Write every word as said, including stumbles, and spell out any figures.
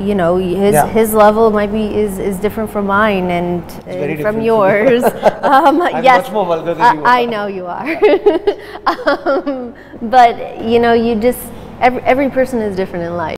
you know, his Yeah. his level might be is is different from mine and, and from different. yours. um, I'm yes, much more vulgar than you are. I, I know you are. um, but you know, you just every every person is different in life.